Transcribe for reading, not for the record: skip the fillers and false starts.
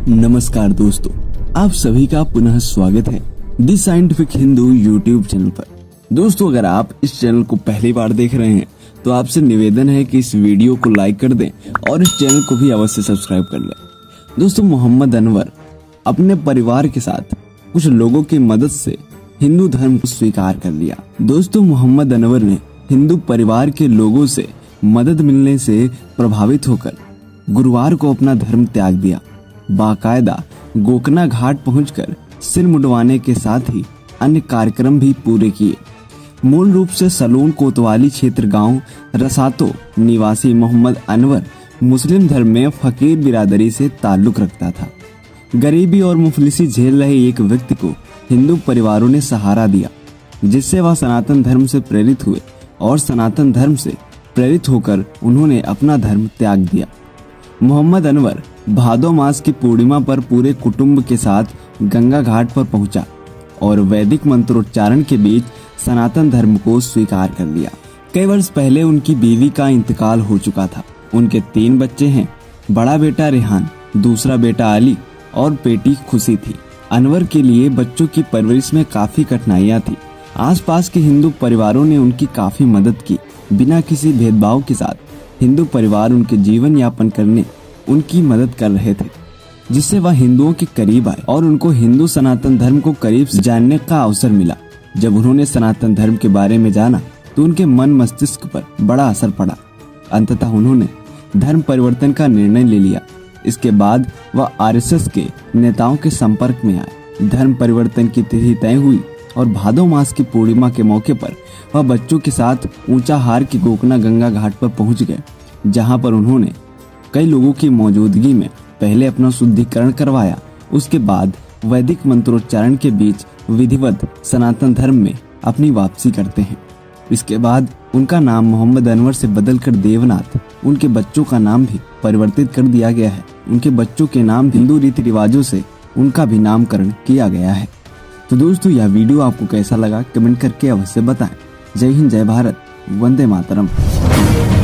नमस्कार दोस्तों, आप सभी का पुनः स्वागत है the scientific Hindu YouTube channel पर। दोस्तों, अगर आप इस चैनल को पहली बार देख रहे हैं तो आपसे निवेदन है कि इस वीडियो को लाइक कर दें और इस चैनल को भी अवश्य सब्सक्राइब कर लें। दोस्तों, मोहम्मद अनवर अपने परिवार के साथ कुछ लोगों की मदद से हिंदू धर्म को स्वीकार कर लिया। दोस्तों, मोहम्मद अनवर ने हिंदू परिवार के लोगों से मदद मिलने से प्रभावित होकर गुरुवार को अपना धर्म त्याग दिया। बाकायदा गोकना घाट पहुंचकर सिर मुंडवाने के साथ ही अन्य कार्यक्रम भी पूरे किए। मूल रूप से सलोन कोतवाली क्षेत्र गांव रसातो निवासी मोहम्मद अनवर मुस्लिम धर्म में फकीर बिरादरी से ताल्लुक रखता था। गरीबी और मुफलिसी झेल रहे एक व्यक्ति को हिंदू परिवारों ने सहारा दिया, जिससे वह सनातन धर्म से प्रेरित हुए और सनातन धर्म से प्रेरित होकर उन्होंने अपना धर्म त्याग दिया। मोहम्मद अनवर भादो मास की पूर्णिमा पर पूरे कुटुंब के साथ गंगा घाट पर पहुंचा और वैदिक मंत्रोच्चारण के बीच सनातन धर्म को स्वीकार कर लिया। कई वर्ष पहले उनकी बीवी का इंतकाल हो चुका था। उनके 3 बच्चे हैं। बड़ा बेटा रेहान, दूसरा बेटा अली और बेटी खुशी थी। अनवर के लिए बच्चों की परवरिश में काफी कठिनाइयां थी। आसपास के हिंदू परिवारों ने उनकी काफी मदद की। बिना किसी भेदभाव के साथ हिंदू परिवार उनके जीवन यापन करने उनकी मदद कर रहे थे, जिससे वह हिंदुओं के करीब आए और उनको हिंदू सनातन धर्म को करीब से जानने का अवसर मिला। जब उन्होंने सनातन धर्म के बारे में जाना तो उनके मन मस्तिष्क पर बड़ा असर पड़ा। अंततः उन्होंने धर्म परिवर्तन का निर्णय ले लिया। इसके बाद वह आरएसएस के नेताओं के संपर्क में आए। धर्म परिवर्तन की तिथि तय हुई और भादो मास की पूर्णिमा के मौके पर वह बच्चों के साथ ऊंचाहार की गोकना गंगा घाट पर पहुंच गए, जहां पर उन्होंने कई लोगों की मौजूदगी में पहले अपना शुद्धिकरण करवाया। उसके बाद वैदिक मंत्रोच्चारण के बीच विधिवत सनातन धर्म में अपनी वापसी करते हैं। इसके बाद उनका नाम मोहम्मद अनवर से बदलकर देवनाथ, उनके बच्चों का नाम भी परिवर्तित कर दिया गया है। उनके बच्चों के नाम हिंदू रीति रिवाजों से उनका भी नामकरण किया गया है। तो दोस्तों, यह वीडियो आपको कैसा लगा कमेंट करके अवश्य बताएं। जय हिंद, जय भारत, वंदे मातरम।